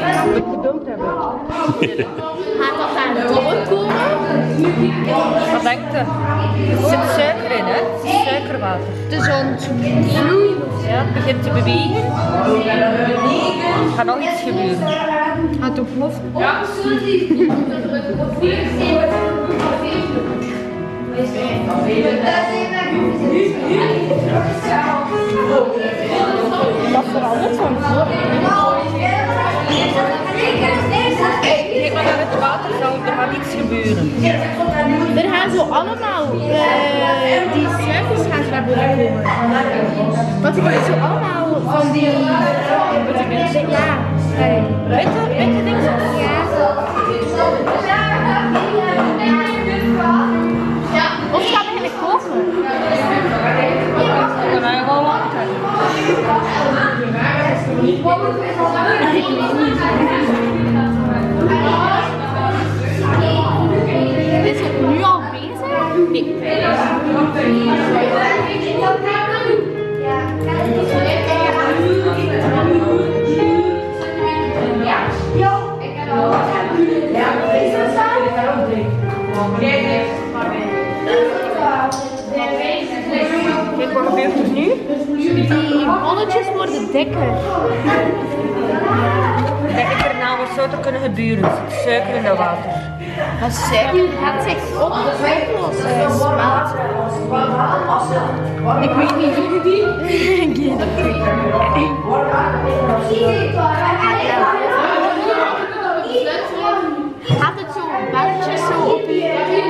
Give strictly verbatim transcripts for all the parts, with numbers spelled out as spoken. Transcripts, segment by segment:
moet geduld hebben. Gaat dat daar doorkomen? Wat denkt u? Er zit suiker in, hè? Het is suikerwater. Het is zo'n vloei. Ja, het begint te bewegen. Er gaat nog iets gebeuren. Gaat het ontploffen? Ja. Wat verandert van voor? Kijk maar naar het water, er gaat iets gebeuren. Er gaan zo allemaal, uh, die suikers gaan naar boven komen. Want ik weet zo allemaal van die, ja, Witte, witte dingen? ja. Of het gaat eigenlijk koken. Dan ga je wel lang Is het nu al bezig? Nee. Kijk, wat gebeurt er nu? Die bolletjes worden dikker. Kijk, ik erna, wat zou er kunnen gebeuren? Er zit suiker in dat water. Maar suiker gaat zich op de oplossen. Smelt. Ik weet niet hoe je die. Ik weet het niet. Gaat het zo belletjes zo op je?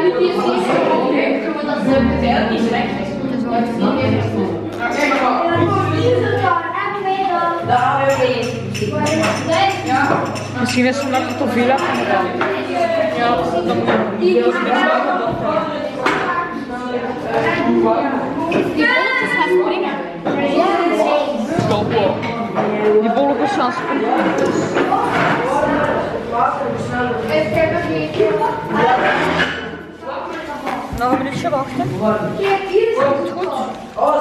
Misschien is het vannacht te veel afgedaan. Ja, dan moet je een beetje Die bolletjes gaan springen. Stop op. Die bolletjes gaan springen. Nog een minuutje wachten. Komt goed.